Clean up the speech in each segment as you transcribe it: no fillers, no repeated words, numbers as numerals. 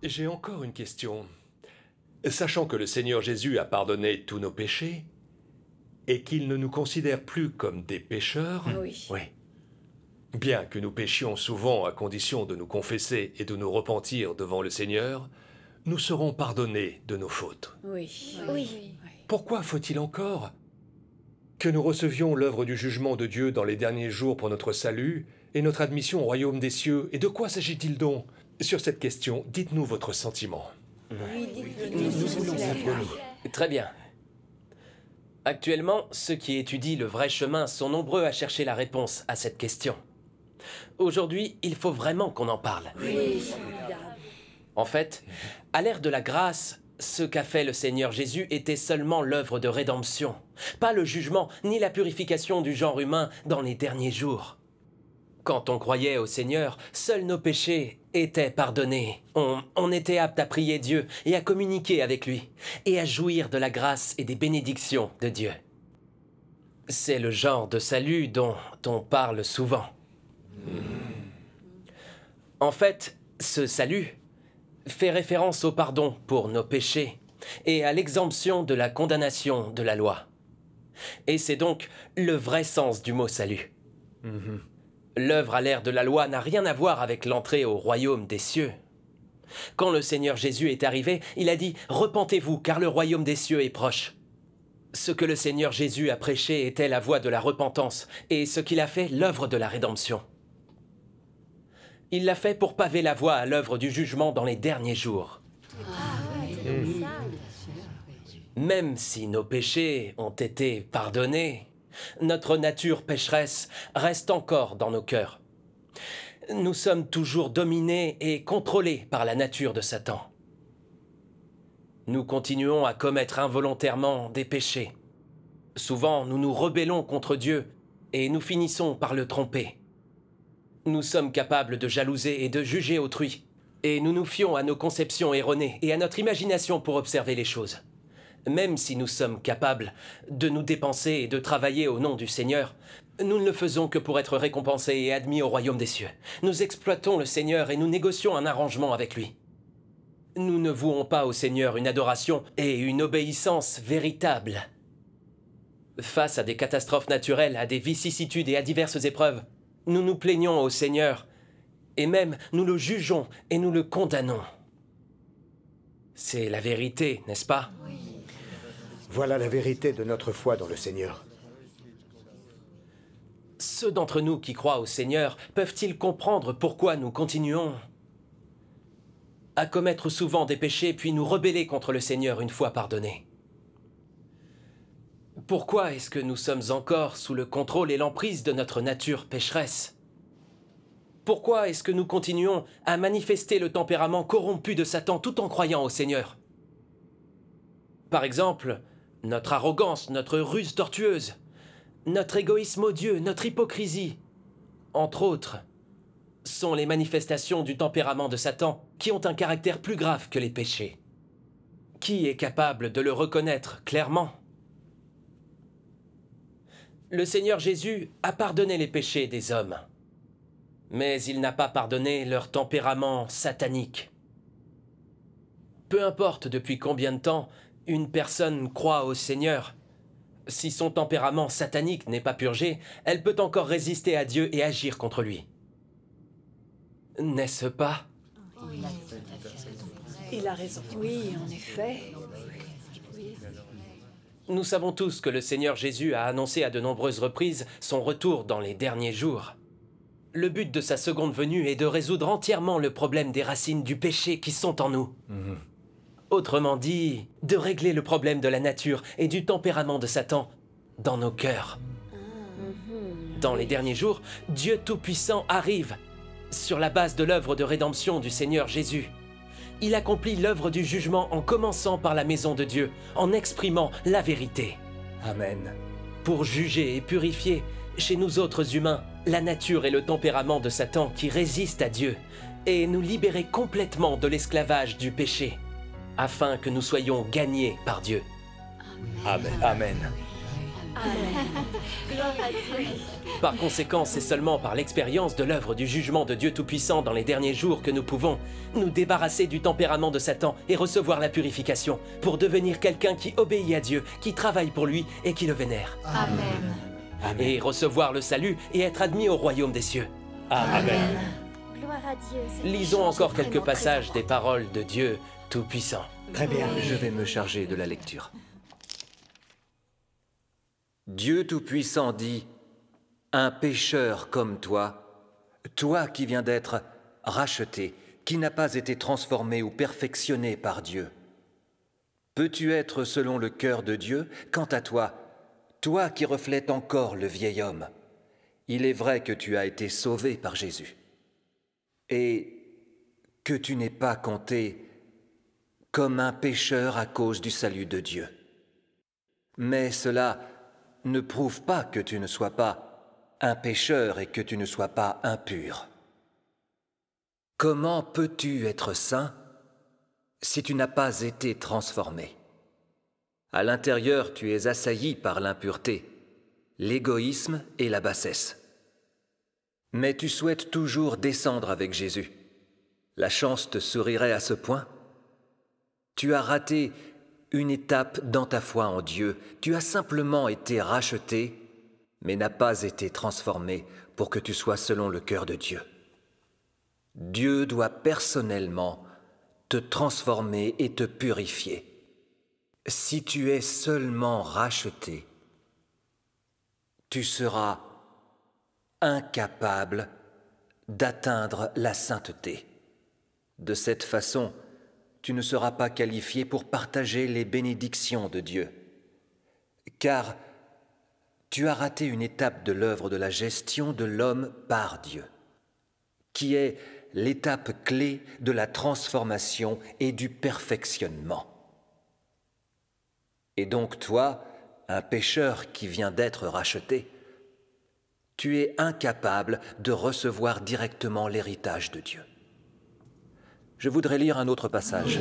J'ai encore une question. Sachant que le Seigneur Jésus a pardonné tous nos péchés, et qu'il ne nous considère plus comme des pécheurs, Oui. Bien que nous péchions souvent à condition de nous confesser et de nous repentir devant le Seigneur, nous serons pardonnés de nos fautes. Oui. Pourquoi faut-il encore que nous recevions l'œuvre du jugement de Dieu dans les derniers jours pour notre salut et notre admission au royaume des cieux? Et de quoi s'agit-il donc? Sur cette question, dites-nous votre sentiment. Nous voulons savoir. Très bien. Actuellement, ceux qui étudient le vrai chemin sont nombreux à chercher la réponse à cette question. Aujourd'hui, il faut vraiment qu'on en parle. En fait, à l'ère de la grâce, ce qu'a fait le Seigneur Jésus était seulement l'œuvre de rédemption, pas le jugement ni la purification du genre humain dans les derniers jours. Quand on croyait au Seigneur, seuls nos péchés étaient pardonnés. On était apte à prier Dieu et à communiquer avec lui, et à jouir de la grâce et des bénédictions de Dieu. C'est le genre de salut dont on parle souvent. En fait, ce salut fait référence au pardon pour nos péchés et à l'exemption de la condamnation de la loi. Et c'est donc le vrai sens du mot salut. L'œuvre à l'ère de la loi n'a rien à voir avec l'entrée au royaume des cieux. Quand le Seigneur Jésus est arrivé, il a dit « Repentez-vous, car le royaume des cieux est proche ». Ce que le Seigneur Jésus a prêché était la voie de la repentance, et ce qu'il a fait, l'œuvre de la rédemption. Il l'a fait pour paver la voie à l'œuvre du jugement dans les derniers jours. Même si nos péchés ont été pardonnés, notre nature pécheresse reste encore dans nos cœurs. Nous sommes toujours dominés et contrôlés par la nature de Satan. Nous continuons à commettre involontairement des péchés. Souvent, nous nous rebellons contre Dieu et nous finissons par le tromper. Nous sommes capables de jalouser et de juger autrui, et nous nous fions à nos conceptions erronées et à notre imagination pour observer les choses. Même si nous sommes capables de nous dépenser et de travailler au nom du Seigneur, nous ne le faisons que pour être récompensés et admis au royaume des cieux. Nous exploitons le Seigneur et nous négocions un arrangement avec lui. Nous ne vouons pas au Seigneur une adoration et une obéissance véritable. Face à des catastrophes naturelles, à des vicissitudes et à diverses épreuves, nous nous plaignons au Seigneur, et même nous le jugeons et nous le condamnons. C'est la vérité, n'est-ce pas? Voilà la vérité de notre foi dans le Seigneur. Ceux d'entre nous qui croient au Seigneur peuvent-ils comprendre pourquoi nous continuons à commettre souvent des péchés puis nous rebeller contre le Seigneur une fois pardonnés? Pourquoi est-ce que nous sommes encore sous le contrôle et l'emprise de notre nature pécheresse? Pourquoi est-ce que nous continuons à manifester le tempérament corrompu de Satan tout en croyant au Seigneur? Par exemple, notre arrogance, notre ruse tortueuse, notre égoïsme odieux, notre hypocrisie, entre autres, sont les manifestations du tempérament de Satan qui ont un caractère plus grave que les péchés. Qui est capable de le reconnaître clairement? Le Seigneur Jésus a pardonné les péchés des hommes, mais il n'a pas pardonné leur tempérament satanique. Peu importe depuis combien de temps une personne croit au Seigneur, si son tempérament satanique n'est pas purgé, elle peut encore résister à Dieu et agir contre lui. N'est-ce pas? Il a raison. Oui, en effet. Nous savons tous que le Seigneur Jésus a annoncé à de nombreuses reprises son retour dans les derniers jours. Le but de sa seconde venue est de résoudre entièrement le problème des racines du péché qui sont en nous. Autrement dit, de régler le problème de la nature et du tempérament de Satan dans nos cœurs. Dans les derniers jours, Dieu Tout-Puissant arrive sur la base de l'œuvre de rédemption du Seigneur Jésus. Il accomplit l'œuvre du jugement en commençant par la maison de Dieu, en exprimant la vérité. Amen. Pour juger et purifier, chez nous autres humains, la nature et le tempérament de Satan qui résistent à Dieu, et nous libérer complètement de l'esclavage du péché, afin que nous soyons gagnés par Dieu. Amen. Amen. Par conséquent, c'est seulement par l'expérience de l'œuvre du jugement de Dieu Tout-Puissant dans les derniers jours que nous pouvons nous débarrasser du tempérament de Satan et recevoir la purification pour devenir quelqu'un qui obéit à Dieu, qui travaille pour lui et qui le vénère. Amen. Et recevoir le salut et être admis au royaume des cieux. Amen. Gloire à Dieu. Lisons encore quelques passages des paroles de Dieu Tout-Puissant. Très bien. Je vais me charger de la lecture. Dieu Tout-Puissant dit, « Un pécheur comme toi, toi qui viens d'être racheté, qui n'a pas été transformé ou perfectionné par Dieu, peux-tu être selon le cœur de Dieu? Quant à toi, toi qui reflètes encore le vieil homme, il est vrai que tu as été sauvé par Jésus, et que tu n'es pas compté comme un pécheur à cause du salut de Dieu. Mais cela ne prouve pas que tu ne sois pas un pécheur et que tu ne sois pas impur. Comment peux-tu être saint si tu n'as pas été transformé? À l'intérieur, tu es assailli par l'impureté, l'égoïsme et la bassesse. Mais tu souhaites toujours descendre avec Jésus. La chance te sourirait à ce point? Tu as raté une étape dans ta foi en Dieu. Tu as simplement été racheté, mais n'as pas été transformé pour que tu sois selon le cœur de Dieu. Dieu doit personnellement te transformer et te purifier. Si tu es seulement racheté, tu seras incapable d'atteindre la sainteté. De cette façon, tu ne seras pas qualifié pour partager les bénédictions de Dieu, car tu as raté une étape de l'œuvre de la gestion de l'homme par Dieu, qui est l'étape clé de la transformation et du perfectionnement. Et donc toi, un pécheur qui vient d'être racheté, tu es incapable de recevoir directement l'héritage de Dieu. Je voudrais lire un autre passage.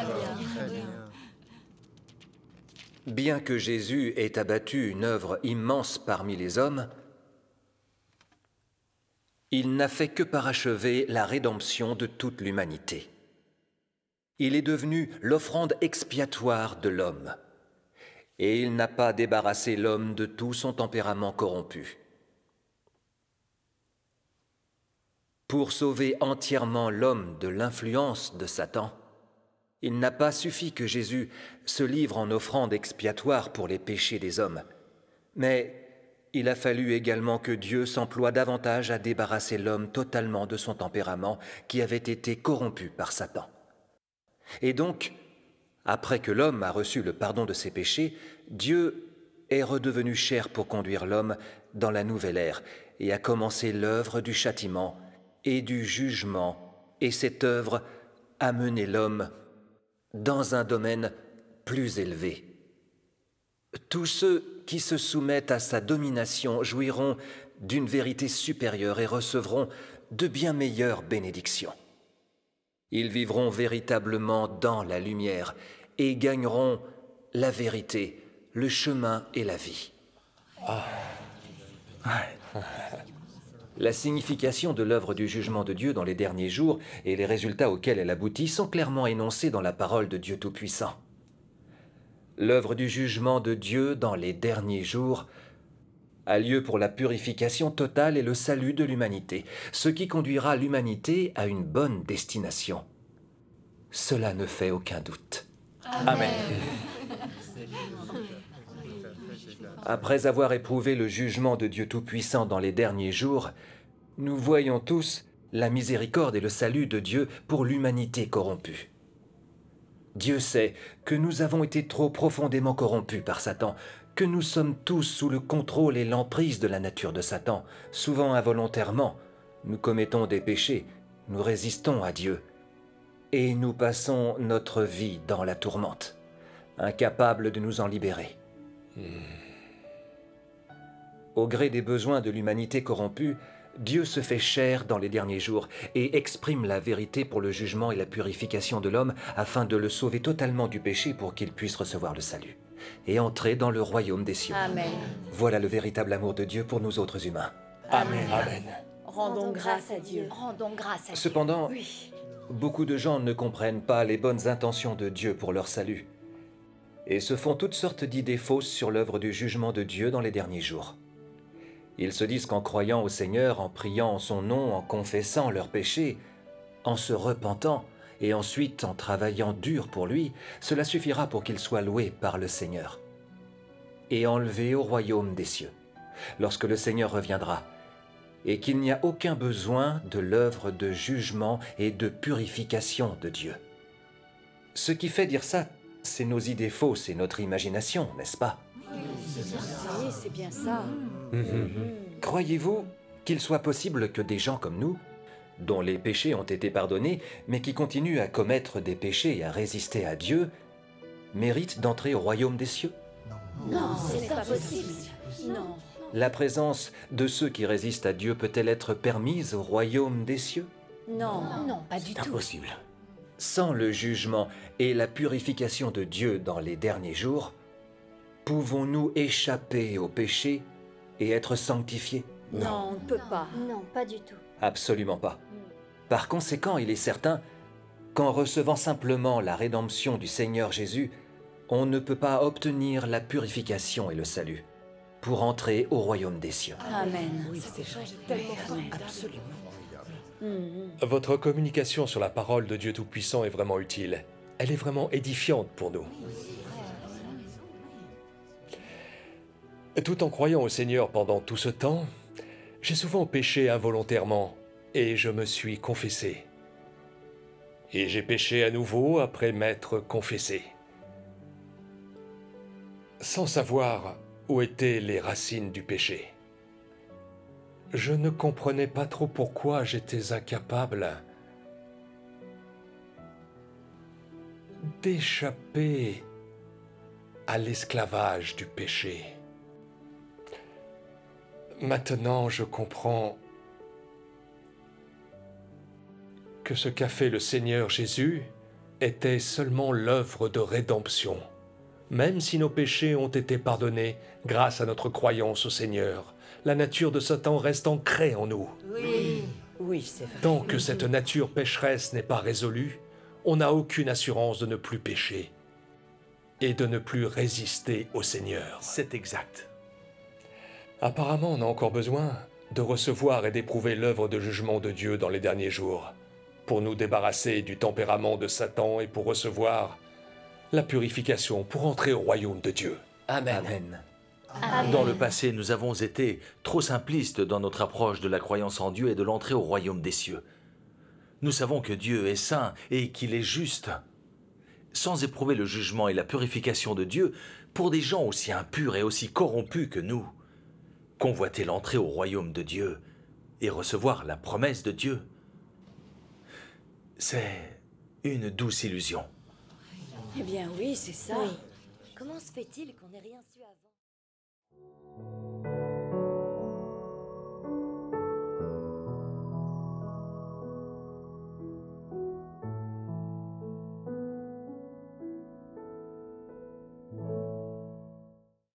Bien que Jésus ait abattu une œuvre immense parmi les hommes, il n'a fait que parachever la rédemption de toute l'humanité. Il est devenu l'offrande expiatoire de l'homme, et il n'a pas débarrassé l'homme de tout son tempérament corrompu. Pour sauver entièrement l'homme de l'influence de Satan, il n'a pas suffi que Jésus se livre en offrande expiatoire pour les péchés des hommes, mais il a fallu également que Dieu s'emploie davantage à débarrasser l'homme totalement de son tempérament qui avait été corrompu par Satan. Et donc, après que l'homme a reçu le pardon de ses péchés, Dieu est redevenu chair pour conduire l'homme dans la nouvelle ère et a commencé l'œuvre du châtiment et du jugement, et cette œuvre a mené l'homme dans un domaine plus élevé. Tous ceux qui se soumettent à sa domination jouiront d'une vérité supérieure et recevront de bien meilleures bénédictions. Ils vivront véritablement dans la lumière et gagneront la vérité, le chemin et la vie. La signification de l'œuvre du jugement de Dieu dans les derniers jours et les résultats auxquels elle aboutit sont clairement énoncés dans la parole de Dieu Tout-Puissant. L'œuvre du jugement de Dieu dans les derniers jours a lieu pour la purification totale et le salut de l'humanité, ce qui conduira l'humanité à une bonne destination. Cela ne fait aucun doute. Amen. Après avoir éprouvé le jugement de Dieu Tout-Puissant dans les derniers jours, nous voyons tous la miséricorde et le salut de Dieu pour l'humanité corrompue. Dieu sait que nous avons été trop profondément corrompus par Satan, que nous sommes tous sous le contrôle et l'emprise de la nature de Satan, souvent involontairement. Nous commettons des péchés, nous résistons à Dieu, et nous passons notre vie dans la tourmente, incapables de nous en libérer. Au gré des besoins de l'humanité corrompue, Dieu se fait chair dans les derniers jours et exprime la vérité pour le jugement et la purification de l'homme afin de le sauver totalement du péché pour qu'il puisse recevoir le salut. et entrer dans le royaume des cieux. Amen. Voilà le véritable amour de Dieu pour nous autres humains. Amen. Amen. Rendons grâce à Dieu. Rendons grâce à Dieu. Cependant, Oui. beaucoup de gens ne comprennent pas les bonnes intentions de Dieu pour leur salut et se font toutes sortes d'idées fausses sur l'œuvre du jugement de Dieu dans les derniers jours. Ils se disent qu'en croyant au Seigneur, en priant en son nom, en confessant leurs péchés, en se repentant et ensuite en travaillant dur pour lui, cela suffira pour qu'ils soient loués par le Seigneur et enlevés au royaume des cieux, lorsque le Seigneur reviendra, et qu'il n'y a aucun besoin de l'œuvre de jugement et de purification de Dieu. Ce qui fait dire ça, c'est nos idées fausses et notre imagination, n'est-ce pas? Oui, c'est bien ça. Croyez-vous qu'il soit possible que des gens comme nous, dont les péchés ont été pardonnés, mais qui continuent à commettre des péchés et à résister à Dieu, méritent d'entrer au royaume des cieux? Non, c'est pas possible. Non. La présence de ceux qui résistent à Dieu peut-elle être permise au royaume des cieux? Non. Non, pas du tout. Impossible. Sans le jugement et la purification de Dieu dans les derniers jours, pouvons-nous échapper au péché et être sanctifiés? Non, on ne peut pas. Non, pas du tout. Absolument pas. Par conséquent, il est certain qu'en recevant simplement la rédemption du Seigneur Jésus, on ne peut pas obtenir la purification et le salut pour entrer au royaume des cieux. Amen. Absolument. Votre communication sur la parole de Dieu Tout-Puissant est vraiment utile. Elle est vraiment édifiante pour nous. Tout en croyant au Seigneur pendant tout ce temps, j'ai souvent péché involontairement et je me suis confessé. Et j'ai péché à nouveau après m'être confessé. Sans savoir où étaient les racines du péché. Je ne comprenais pas trop pourquoi j'étais incapable d'échapper à l'esclavage du péché. Maintenant, je comprends que ce qu'a fait le Seigneur Jésus était seulement l'œuvre de rédemption. Même si nos péchés ont été pardonnés grâce à notre croyance au Seigneur, la nature de Satan reste ancrée en nous. Oui, c'est vrai. Tant que cette nature pécheresse n'est pas résolue, on n'a aucune assurance de ne plus pécher et de ne plus résister au Seigneur. C'est exact. Apparemment, on a encore besoin de recevoir et d'éprouver l'œuvre de jugement de Dieu dans les derniers jours, pour nous débarrasser du tempérament de Satan et pour recevoir la purification pour entrer au royaume de Dieu. Amen. Amen. Dans le passé, nous avons été trop simplistes dans notre approche de la croyance en Dieu et de l'entrée au royaume des cieux. Nous savons que Dieu est saint et qu'il est juste. Sans éprouver le jugement et la purification de Dieu, pour des gens aussi impurs et aussi corrompus que nous, convoiter l'entrée au royaume de Dieu et recevoir la promesse de Dieu, c'est une douce illusion. Eh bien oui, c'est ça. Oui. Comment se fait-il qu'on n'ait rien su avant?